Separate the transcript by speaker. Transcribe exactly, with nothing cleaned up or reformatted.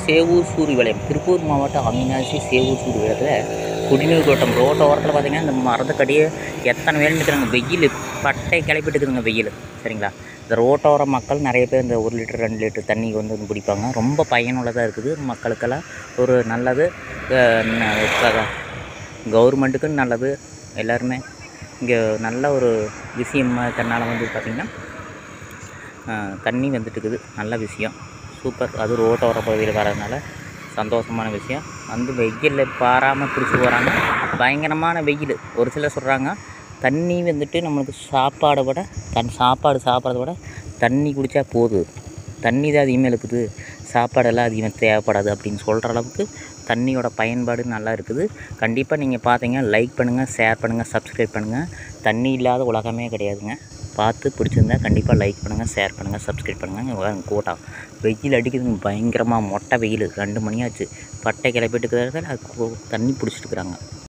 Speaker 1: சேவூர் சூரியவளையம், திருப்பூர் மாவட்டம் அவிநாசி சேவூர் சூரியவளையத்தில் குடிநீர் தோட்டம் ரோட்ட ஓரத்தில் பார்த்தீங்கன்னா இந்த மரத்துக்கடியே எத்தனை பேர் நிற்கிறாங்க. வெயில் பட்டை கிளப்பிட்டு இருக்குதுங்க வெயில். சரிங்களா, இந்த ரோட்டோர மக்கள் நிறைய பேர் இந்த ஒரு லிட்டர் ரெண்டு லிட்டர் தண்ணி வந்து வந்து பிடிப்பாங்க. ரொம்ப பயனுள்ளதாக இருக்குது மக்களுக்கெல்லாம். ஒரு நல்லது, கவர்மெண்ட்டுக்கும் நல்லது. எல்லாருமே இங்கே நல்ல ஒரு விஷயம் இருக்கிறனால வந்து பார்த்திங்கன்னா தண்ணி வந்துட்டு இருக்குது. நல்ல விஷயம், சூப்பர். அது ரோட்டோர பகுதியில் வரதுனால சந்தோஷமான விஷயம். வந்து வெயிலில் பாராமல் பிடிச்சி போகிறாங்க. பயங்கரமான வெயில். ஒரு சிலர் சொல்கிறாங்க தண்ணி வந்துட்டு நம்மளுக்கு சாப்பாடை விட தன் சாப்பாடு சாப்பிட்றத விட தண்ணி குடித்தா போதும், தண்ணி தான் அதிகமாக இருக்குது, சாப்பாடெல்லாம் அதிகமாக தேவைப்படாது அப்படின்னு சொல்கிற அளவுக்கு தண்ணியோட பயன்பாடு நல்லா இருக்குது. கண்டிப்பாக நீங்கள் பார்த்தீங்க லைக் பண்ணுங்கள், ஷேர் பண்ணுங்கள், சப்ஸ்கிரைப் பண்ணுங்கள். தண்ணி இல்லாத உலகமே கிடையாதுங்க. பார்த்து பிடிச்சிருந்தா கண்டிப்பாக லைக் பண்ணுங்கள், ஷேர் பண்ணுங்கள், சப்ஸ்கிரைப் பண்ணுங்கள். கூட்டம் வெயில் அடிக்குதுங்க பயங்கரமாக. மொட்டை வெயில். ரெண்டு மணியாச்சு. பட்டை கிளப்பிட்டு இருக்கிறத அது தண்ணி பிடிச்சிட்டு இருக்கிறாங்க.